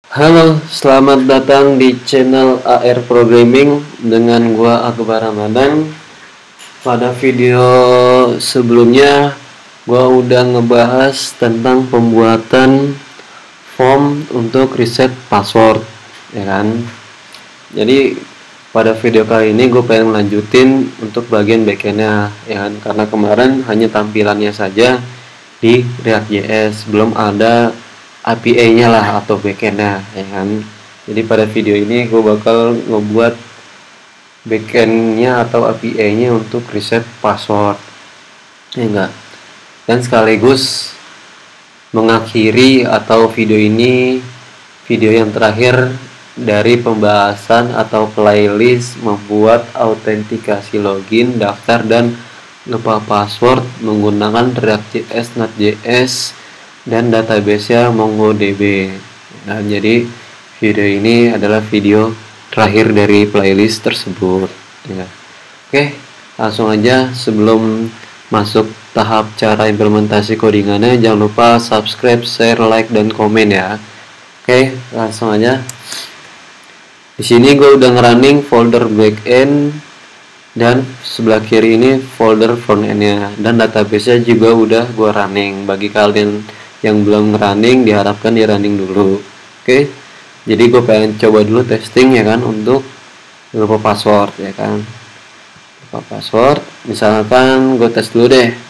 Halo, selamat datang di channel AR Programming dengan gua Akbar Ramadan. Pada video sebelumnya gua udah ngebahas tentang pembuatan form untuk reset password, ya kan? Jadi pada video kali ini gue pengen lanjutin untuk bagian backendnya, ya kan? Karena kemarin hanya tampilannya saja di React.js, belum ada API-nya lah atau backendnya, ya kan? Jadi pada video ini gue bakal ngebuat backendnya atau API-nya untuk reset password, ya enggak? Dan sekaligus mengakhiri atau video yang terakhir dari pembahasan atau playlist membuat autentikasi login, daftar, dan lupa password menggunakan React.js, Node.js, dan database-nya MongoDB. Nah, jadi video ini adalah video terakhir dari playlist tersebut. Ya. Oke, langsung aja sebelum masuk tahap cara implementasi codingannya, jangan lupa subscribe, share, like, dan komen ya. Oke, langsung aja. Di sini gue udah ngerunning folder backend dan sebelah kiri ini folder frontendnya, dan database-nya juga udah gue running. Bagi kalian yang belum running, diharapkan di running dulu. Oke, jadi gue pengen coba dulu testing ya kan untuk lupa password, ya kan. Lupa password, misalkan gue tes dulu deh.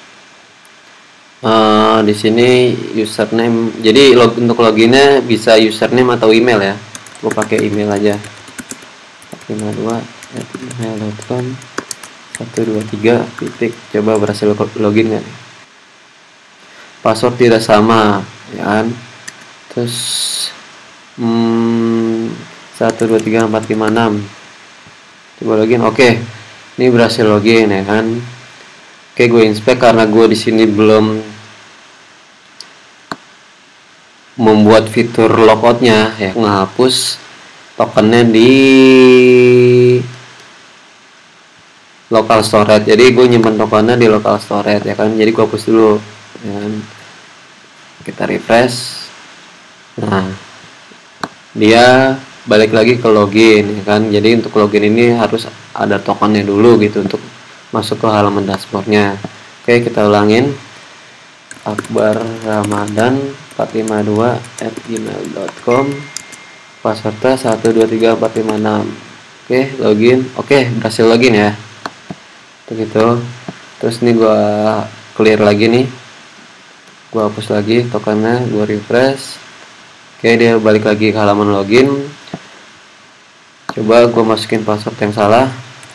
Di sini username, jadi untuk loginnya bisa username atau email ya. Gue pakai email aja, 52@gmail.com 123 titik. Coba berhasil login nggak? Password tidak sama, ya kan? Terus 123456. Coba login. Oke, ini berhasil login, ya kan? Oke, gue inspect karena gue di sini belum membuat fitur logoutnya, ya, ngehapus tokennya di local storage. Jadi gue nyimpan tokennya di local storage, ya kan. Jadi gue hapus dulu, ya kan? Kita refresh. Nah, dia balik lagi ke login, ya kan. Jadi untuk login ini harus ada tokennya dulu gitu untuk masuk ke halaman dashboardnya. Oke, kita ulangin. Akbar Ramadan 452@gmail.com, passwordnya 123456. Oke, login. Oke, berhasil login ya. Begitu. Terus ini gua clear lagi nih, gua hapus lagi tokennya, gua refresh. Oke, dia balik lagi ke halaman login. Coba gua masukin password yang salah.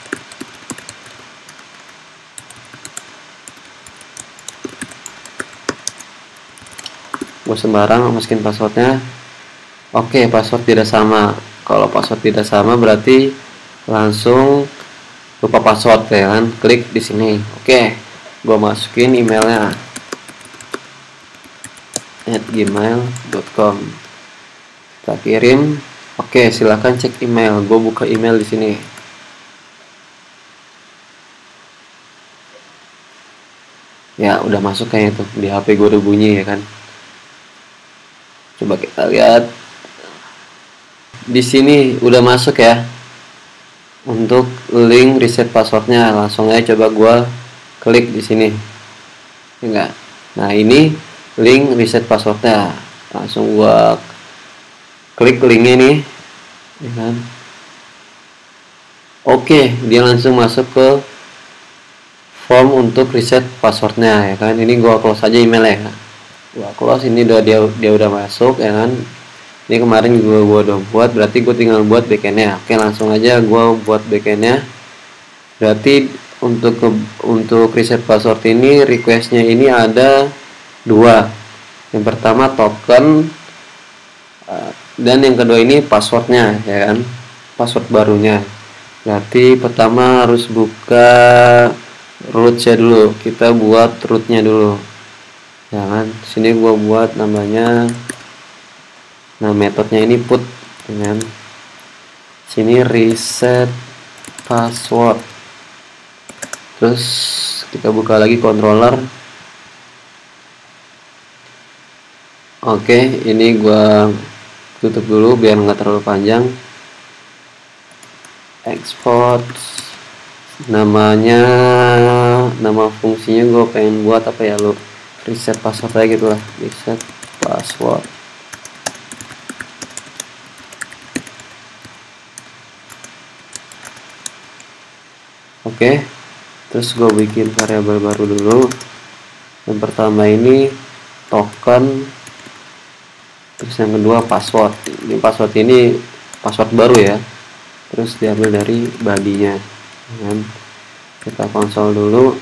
Gue sembarang masukin passwordnya. Oke, password tidak sama. Kalau password tidak sama berarti langsung lupa password, ya kan. Klik di sini. Oke, gue masukin emailnya @gmail.com, kita kirim. Oke, silahkan cek email. Gue buka email di sini. Ya, udah masuk kayaknya tuh. Di HP gue udah bunyi, ya kan. Coba kita lihat. Di sini udah masuk ya. Untuk link reset passwordnya, langsung aja coba gua klik di sini. Enggak. Nah, ini link reset passwordnya. Langsung gua klik linknya nih, ya kan. Oke, dia langsung masuk ke form untuk reset passwordnya, ya kan. Ini gua close aja emailnya. Gua close, ini dia udah masuk, ya kan. Ini kemarin gua udah buat, berarti gue tinggal buat backendnya. Oke, langsung aja gua buat backendnya. Berarti untuk reset password ini requestnya ini ada dua. Yang pertama token, dan yang kedua ini passwordnya, ya kan, password barunya. Berarti pertama harus buka rootnya dulu. Kita buat rootnya dulu, ya kan. Sini gua buat namanya, nah metodenya ini put, ya kan. Sini reset password. Terus kita buka lagi controller. Oke, ini gua tutup dulu biar nggak terlalu panjang. Export, namanya, nama fungsinya gue pengen buat apa ya, lo reset password aja gitu lah, reset password. Oke, terus gue bikin variabel baru dulu. Yang pertama ini token, terus yang kedua password. Ini password, ini password baru ya, terus diambil dari body-nya kan. Kita konsol dulu,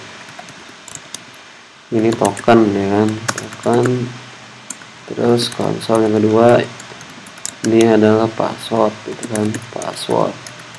ini token ya kan, token. Terus konsol yang kedua ini adalah password gitu kan, password.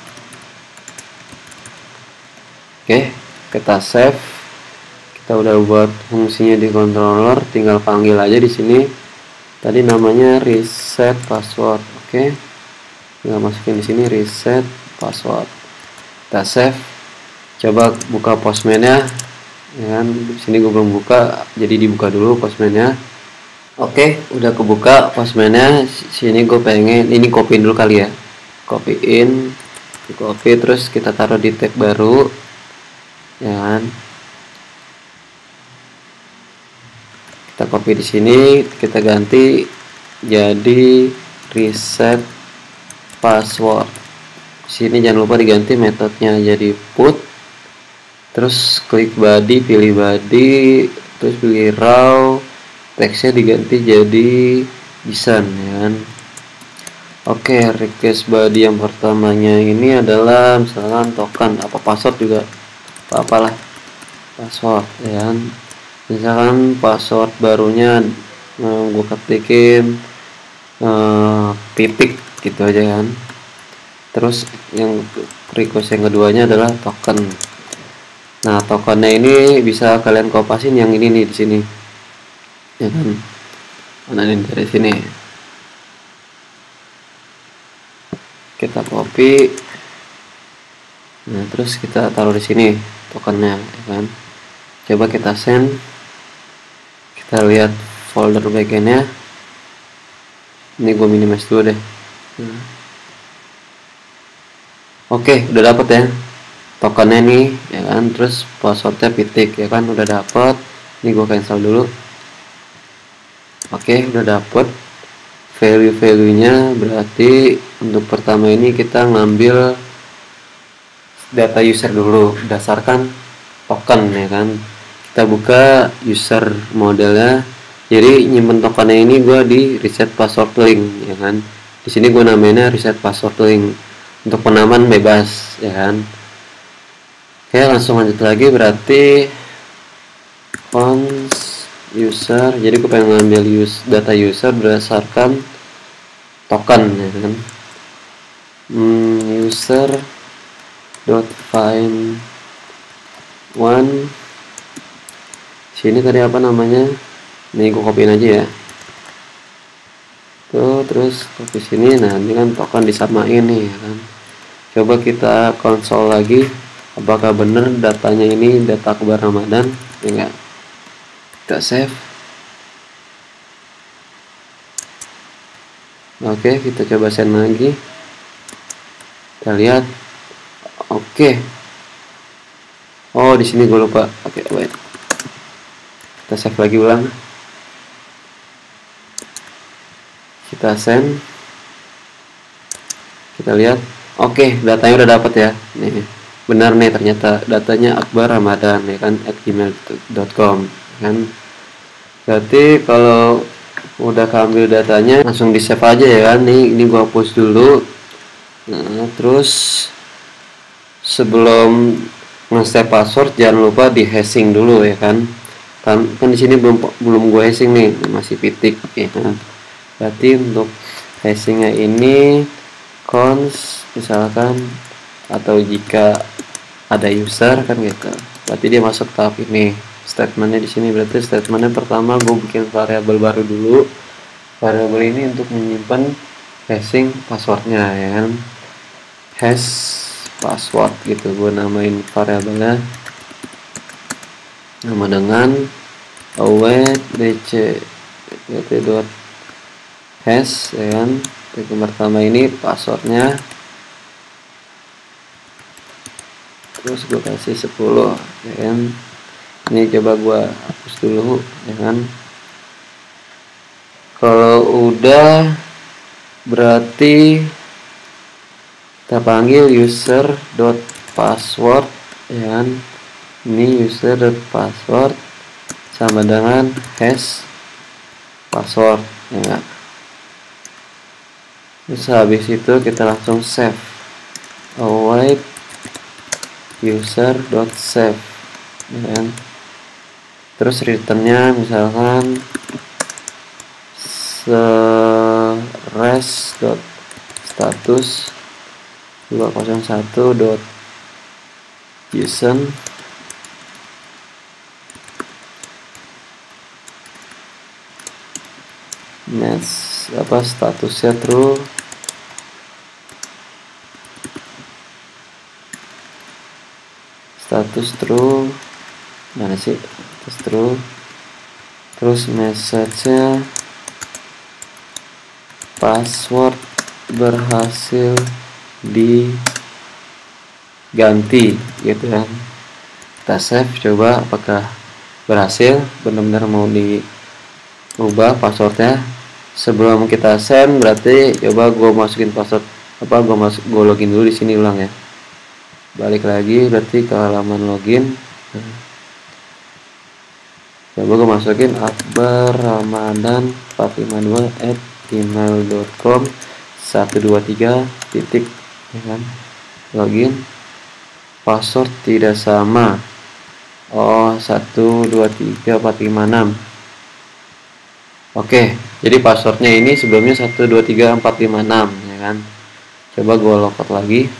Oke, kita save. Kita udah buat fungsinya di controller, tinggal panggil aja di sini. Tadi namanya reset password. Oke, tinggal masukin di sini reset password. Kita save. Coba buka Postman-nya. Ya kan, di sini gue belum buka, jadi dibuka dulu Postman-nya. Oke, udah kebuka Postman-nya. Sini gue pengen ini copy dulu kali ya. Copyin, copy, terus kita taruh di tab baru. Ya kan? Kita copy di sini, kita ganti jadi reset password. Sini jangan lupa diganti metodenya jadi put, terus klik body, pilih body, terus pilih raw, teksnya diganti jadi design ya kan. Oke, request body yang pertamanya ini adalah misalkan token, apa password juga apalah, password ya kan. Misalkan password barunya gue ketikin titik gitu aja kan. Terus yang request yang keduanya adalah token. Nah, tokennya ini bisa kalian kopasin yang ini nih di sini ya kan. Mana ini dari sini kita copy. Nah, terus kita taruh di sini tokennya ya kan. Coba kita send, kita lihat folder backendnya. Ini gue minimize dulu deh. Oke, udah dapet ya tokennya nih ya kan. Terus passwordnya pitik ya kan, udah dapet. Ini gue cancel dulu. Oke, udah dapet value-nya. Berarti untuk pertama ini kita ngambil data user dulu berdasarkan token ya kan. Kita buka user modelnya, jadi nyimpen tokennya ini gue di reset password link ya kan. Di sini gue namanya reset password link, untuk penamaan bebas ya kan. Oke, langsung lanjut lagi. Berarti cons user, jadi gue pengen ngambil data user berdasarkan token ya kan. User dot find one, sini tadi apa namanya, ini gue copyin aja ya tuh, terus copy sini. Nah, ini kan token disamain nih ya kan. Coba kita konsol lagi, apakah bener datanya ini data Akbar Ramadan ya enggak. Kita save. Oke, kita coba send lagi, kita lihat. Oke, oh di sini gue lupa. Oke, wait, kita save lagi ulang, kita send, kita lihat. Oke, datanya udah dapat ya. Nih, benar nih, ternyata datanya Akbar Ramadan ya kan, @gmail.com kan. Berarti kalau udah keambil datanya langsung di save aja ya kan. Ini gua hapus dulu. Nah, terus sebelum nge-save password jangan lupa di hashing dulu ya kan. Kan di sini belum gue hashing nih, masih pitik ya kan. Berarti untuk hashingnya ini cons misalkan, atau jika ada user kan gitu, berarti dia masuk tahap ini. Statementnya di sini, berarti statementnya pertama gue bikin variabel baru dulu. Variabel ini untuk menyimpan hashing passwordnya ya kan, hash password gitu. Gue namain variabelnya nama dengan await dc dot hash ya kan. yang pertama ini passwordnya, terus gue kasih 10 ya kan. Ini coba gue hapus dulu ya kan. Kalau udah berarti kita panggil user.password ya kan. Ini user.password sama dengan hash password ya. Terus habis itu kita langsung save, await user.save ya kan. Terus returnnya misalkan res.status 201.json statusnya true, status true, mana sih status true. Terus message-nya password berhasil diganti gitu kan. Kita save, coba apakah berhasil, benar-benar mau diubah passwordnya. Sebelum kita send berarti coba gue masukin password gue login dulu di sini ulang ya. Balik lagi berarti ke halaman login. Coba gue masukin akbarramadan452@gmail.com 123 titik ya kan. Login, password tidak sama, 123456. Oke, jadi passwordnya ini sebelumnya 123456 ya kan. Coba gue logout lagi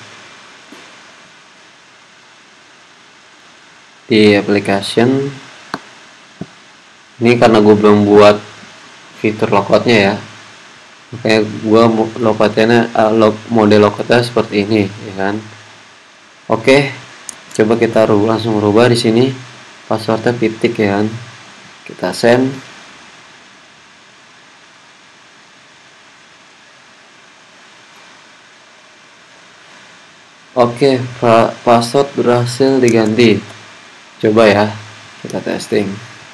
di application. Ini karena gue belum buat fitur logoutnya ya, makanya gue mode logoutnya seperti ini ya kan. Oke, coba kita langsung rubah di sini passwordnya titik ya kan. Kita send. Oke, password berhasil diganti. Coba ya, kita testing.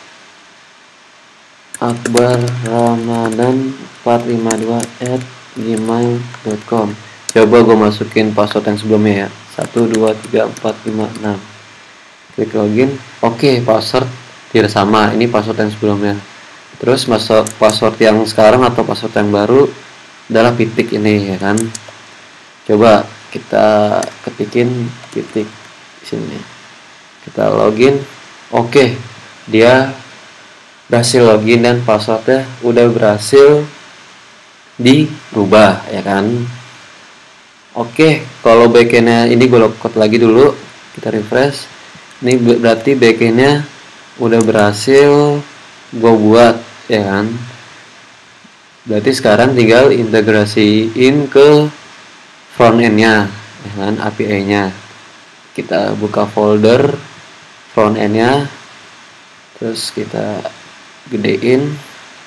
akbarramadan452@gmail.com. Coba gue masukin password yang sebelumnya ya, 123456. Klik login. Oke, password tidak sama, ini password yang sebelumnya. Terus password yang sekarang atau password yang baru adalah titik ini ya kan. Coba kita ketikin titik sini, kita login. Oke, dia berhasil login dan passwordnya udah berhasil dirubah ya kan. Oke, kalau backendnya ini gue logout lagi dulu, kita refresh. Ini berarti backendnya udah berhasil gue buat ya kan. Berarti sekarang tinggal integrasiin ke frontendnya ya kan, API-nya. Kita buka folder frontendnya, terus kita gedein,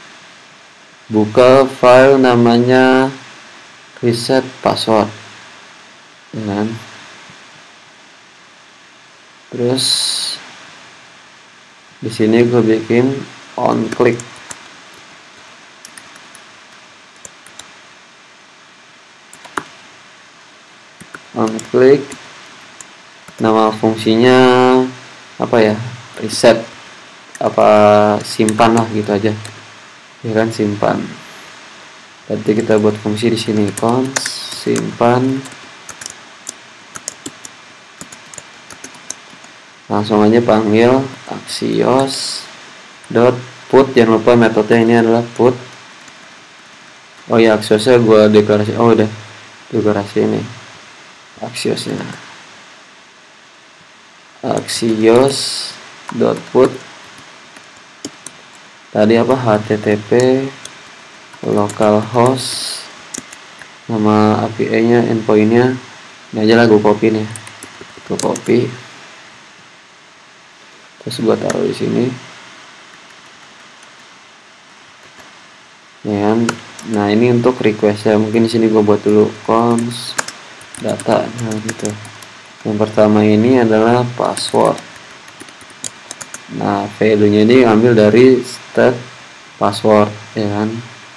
buka file namanya reset password ya kan. Terus di sini gue bikin on click. Nama fungsinya apa ya, reset apa simpan lah gitu aja ya kan, simpan. Nanti kita buat fungsi di sini cons simpan, langsung aja panggil axios dot put. Jangan lupa metodenya ini adalah put. Oh ya, axiosnya gue deklarasi, oh udah deklarasi ini axiosnya, axios dot put tadi apa, http localhost, nama API nya, endpointnya ini aja lah, gue copy nih, gue copy terus gue taruh di sini ya kan. Nah ini untuk request ya, mungkin di sini gue buat dulu cons data. Nah gitu, yang pertama ini adalah password. Nah value nya ini ambil dari state password ya kan,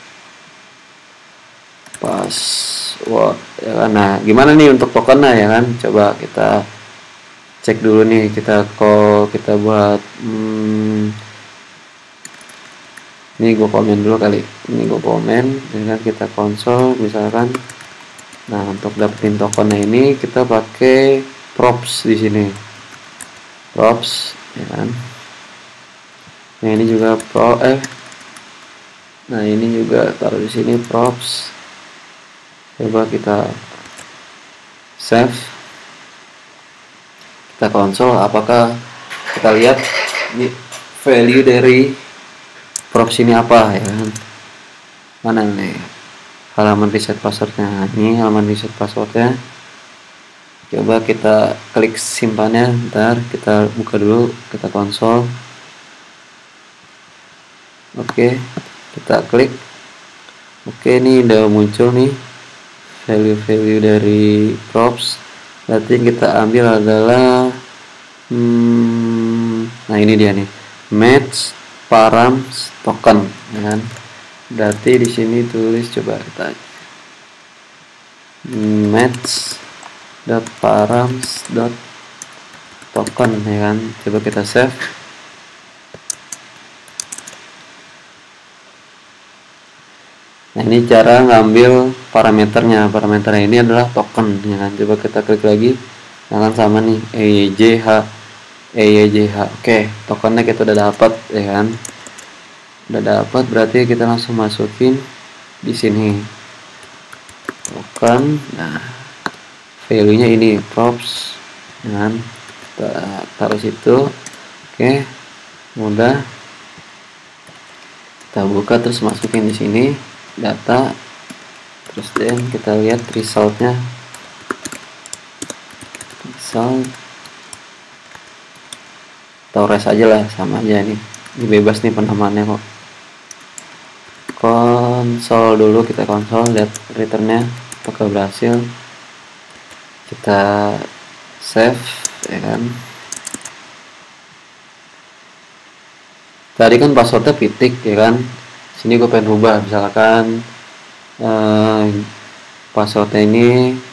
password ya kan. Nah gimana nih untuk tokennya ya kan, coba kita cek dulu nih, kita buat ini gue komen dulu kali, ini gue komen dengan kita konsol misalkan. Nah untuk dapetin tokennya ini kita pakai props di sini, props ya kan. Nah ini juga nah ini juga taruh di sini props. Coba kita save, kita konsol, apakah kita lihat ini value dari props ini apa ya kan. Mana nih halaman reset passwordnya, ini halaman reset passwordnya. Coba kita klik simpannya, ntar kita buka dulu, kita konsol. Oke, kita klik. Oke, ini udah muncul nih value dari props. Berarti yang kita ambil adalah nah ini dia nih, match params token ya kan. Berarti di sini tulis, coba kita match params token ya kan. Coba kita save. Nah ini cara ngambil parameternya. Parameternya ini adalah token ya kan. Coba kita klik lagi, nah kan sama nih EYJH. Oke, tokennya kita udah dapat ya kan. Udah dapat, berarti kita langsung masukin di sini token. Nah value nya ini props ya kan, kita taruh situ. Oke, mudah, kita buka terus masukin di sini data, terus dan kita lihat resultnya. Result atau res aja lah, sama aja nih, ini bebas nih penamaannya kok. Konsol dulu, kita konsol, lihat returnnya apakah berhasil. Kita save ya kan. Tadi kan passwordnya pitik ya kan, sini gue pengen rubah, misalkan passwordnya ini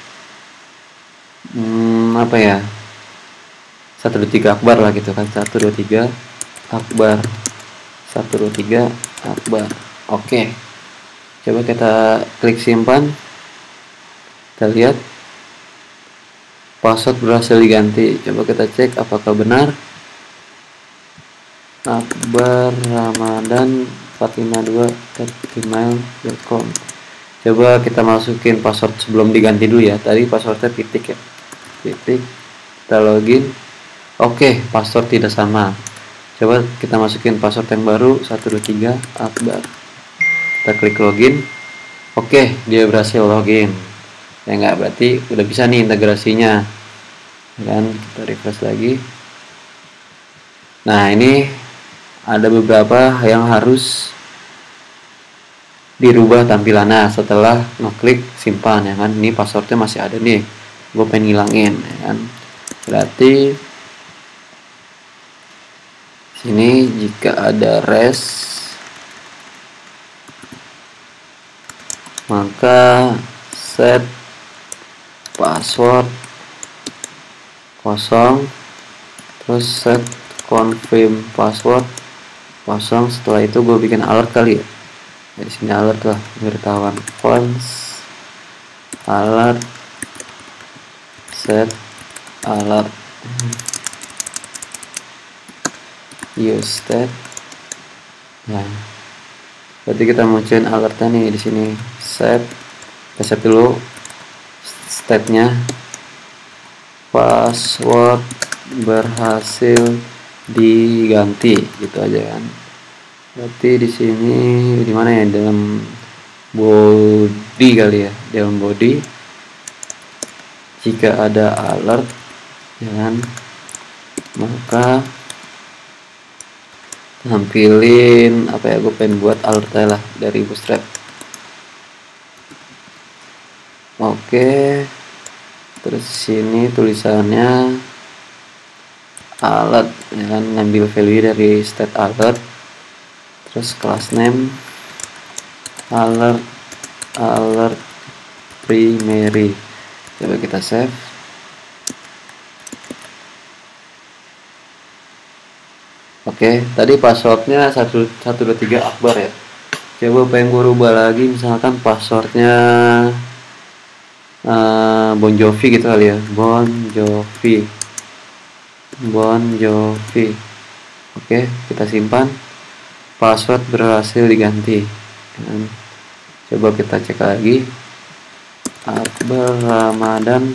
apa ya, 123 akbar lah gitu kan, 123 akbar, 123 akbar. Oke, coba kita klik simpan, kita lihat password berhasil diganti. Coba kita cek apakah benar. Akbar Ramadan 452@gmail.com. Coba kita masukin password sebelum diganti dulu ya. Tadi passwordnya titik ya, titik. Kita login. Oke, password tidak sama. Coba kita masukin password yang baru, 123 akbar. Kita klik login. Oke, dia berhasil login ya enggak, berarti udah bisa nih integrasinya kan. Kita refresh lagi. Nah ini ada beberapa yang harus dirubah tampilannya setelah ngeklik simpan ya kan. Ini passwordnya masih ada nih, gue pengen ngilangin ya kan. Berarti sini jika ada res, maka set password kosong, terus set confirm password kosong. Setelah itu gue bikin alert kali ya, dari sini alert lah, beritahuan cons alert set alert use state. Nah berarti kita munculin alertnya nih di sini, set. Kita set dulu state-nya, password berhasil diganti, gitu aja kan. Berarti di sini di mana ya, dalam body kali ya, dalam body jika ada alert ya kan, maka tampilin apa ya, gue pengen buat alertnya lah dari Bootstrap. Oke, terus sini tulisannya alert, ya kan, ngambil value dari state alert. Terus class name alert primary. Coba kita save. Oke, tadi passwordnya 123 Akbar ya. Coba pengen gue rubah lagi, misalkan passwordnya Bon Jovi gitu kali ya. Bon Jovi. Oke, kita simpan. Password berhasil diganti. Coba kita cek lagi. Akbar Ramadan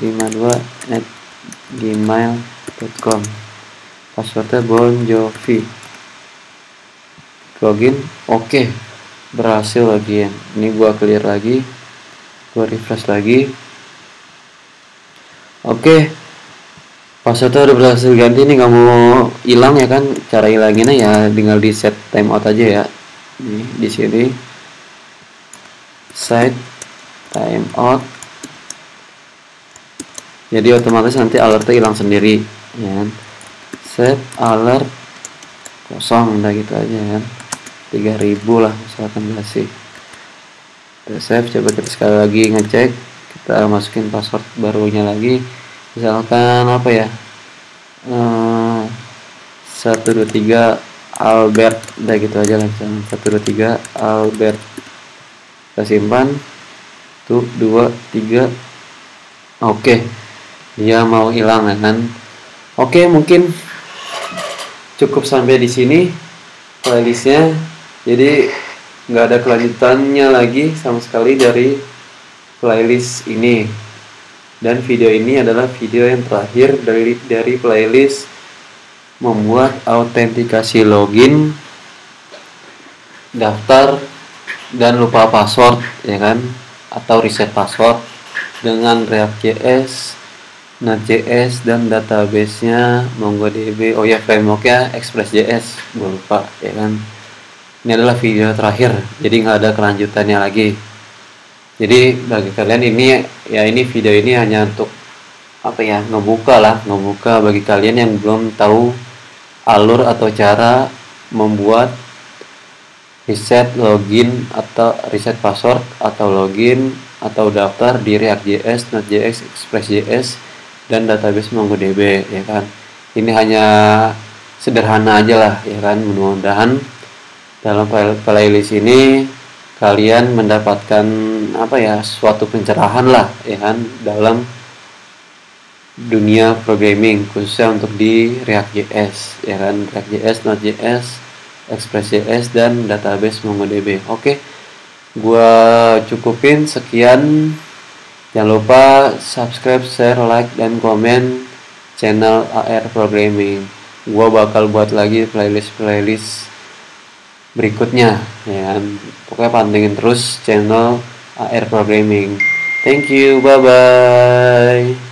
452@gmail.com. Passwordnya Bon Jovi. Login. Oke, berhasil lagi ya. Ini gua clear lagi, gua refresh lagi. Oke, passwordnya udah berhasil ganti. Ini nggak mau hilang ya kan. Cara hilanginnya ya tinggal di set timeout aja ya. Nih, di sini set timeout, jadi otomatis nanti alertnya hilang sendiri ya kan. Set alert kosong, udah gitu aja kan. 3000 lah misalkan kasih. Kita save. Coba kita sekali lagi ngecek, kita masukin password barunya lagi, misalkan apa ya, 123 Albert, udah gitu aja lah, misalkan 123 Albert. Kita simpan. Tuh 2 3. Oke, dia mau hilang ya kan. Oke, mungkin cukup sampai di sini playlistnya. Jadi nggak ada kelanjutannya lagi sama sekali dari playlist ini. Dan video ini adalah video yang terakhir dari playlist membuat autentikasi login, daftar, dan lupa password ya kan, atau reset password dengan React.js, Node.js, dan database-nya MongoDB. Oh ya, framework-nya Express.js, gue lupa ya kan. Ini adalah video terakhir, jadi nggak ada kelanjutannya lagi. Jadi bagi kalian ini ya, ini video ini hanya untuk apa ya, ngebuka bagi kalian yang belum tahu alur atau cara membuat reset login atau reset password atau login atau daftar di React.js, Node.js, Express.js, dan database MongoDB ya kan. Ini hanya sederhana aja lah ya kan. Mudah-mudahan dalam playlist ini kalian mendapatkan apa ya, suatu pencerahan lah ya kan dalam dunia programming, khususnya untuk di React.js ya kan. React.js, Node.js, Express.js, dan database MongoDB. Oke, gua cukupin sekian. Jangan lupa subscribe, share, like, dan komen channel AR Programming. Gua bakal buat lagi playlist berikutnya ya kan. Pokoknya pantengin terus channel AR Programming. Thank you, bye bye.